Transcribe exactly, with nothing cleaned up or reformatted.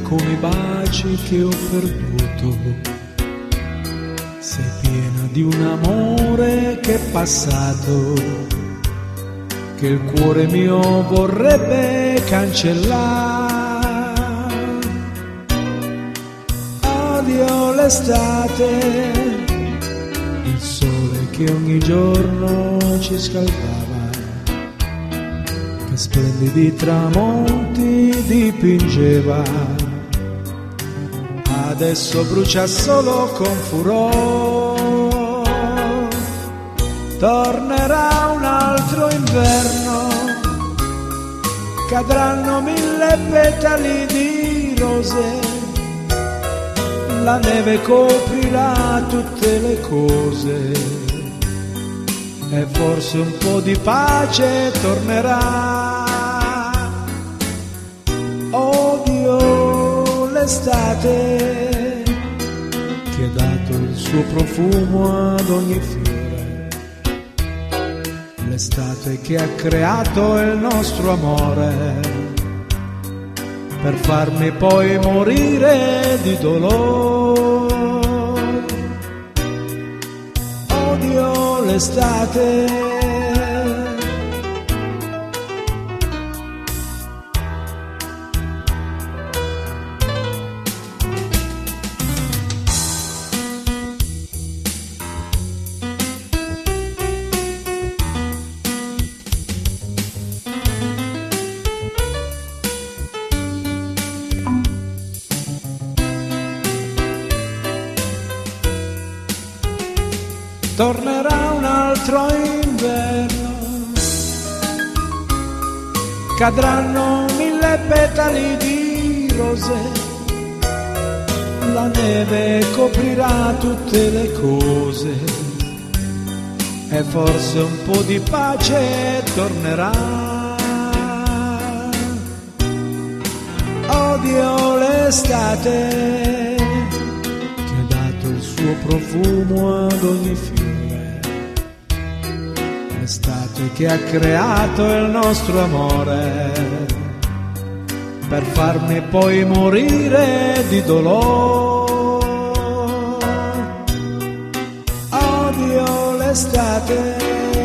come i baci che ho perduto. Sei piena di un amore che è passato, che il cuore mio vorrebbe cancellare. Odio l'estate, il sole che ogni giorno ci scaldava, che splendidi tramonti dipingeva. Adesso brucia solo con furore. Tornerà un altro inverno, cadranno mille petali di rose, la neve coprirà tutte le cose e forse un po' di pace tornerà. Odio l'estate che ha dato il suo profumo ad ogni fiore, l'estate che ha creato il nostro amore per farmi poi morire di dolore. Odio l'estate. Tornerà un altro inverno, cadranno mille petali di rose, la neve coprirà tutte le cose e forse un po' di pace tornerà. Odio l'estate che ha dato il suo profumo ad ogni fiore, l'estate che ha creato il nostro amore per farmi poi morire di dolore. Odio l'estate.